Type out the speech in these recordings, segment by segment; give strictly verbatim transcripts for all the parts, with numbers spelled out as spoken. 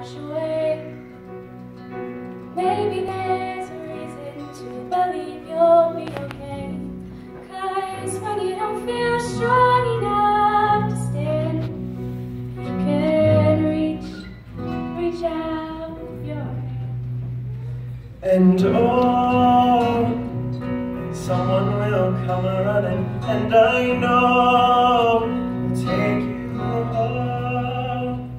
wash away. Maybe there's a reason to believe you'll be okay. 'Cause when you don't feel strong enough to stand, you can reach, reach out with your hand. And oh, someone will come running, and I know will take you home.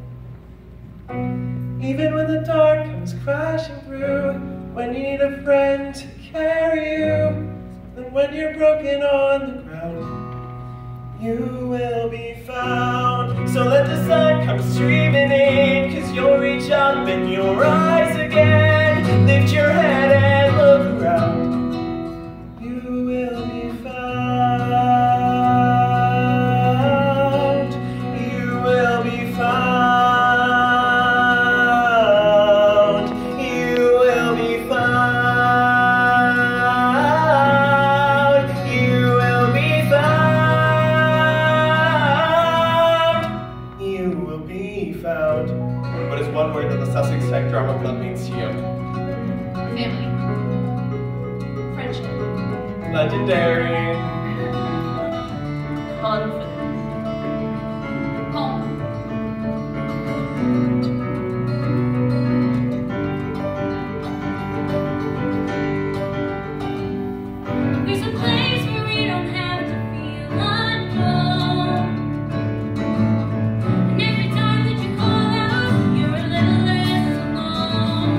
Even when the dark comes crashing through, when you need a friend to carry you, and when you're broken on the ground, you will be found. So let the sun come streaming in, 'cause you'll reach up and you'll rise again. Lift your head and look around. You will be found. You will be found. You will be found. You will be found. You will be found. What is one word that the Sussex Tech Drama Club means to you? Family. Friendship. Legendary. Confidence. Home. There's a place where we don't have to feel unknown. And every time that you call out, you're a little less alone.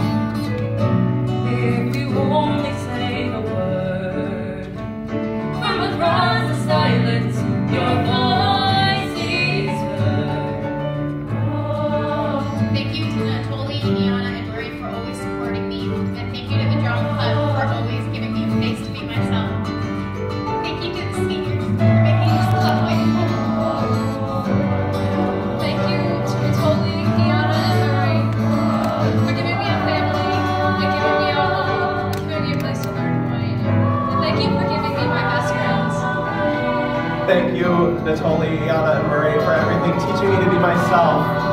If you only say the word, From across the silence, your voice is heard. Oh. Thank you to Natalie, Iana, and Marie for always supporting me. And thank you to the Drama Club for always giving me a space to be myself. Thank you to the seniors for making this club my home. thank you to Natalie, Iana, and Marie for giving me a family, and giving me a home, giving me a place to learn who I am. And thank you for giving me my best friends. Thank you, Natalie, Iana, and Marie, for everything, teaching me to be myself.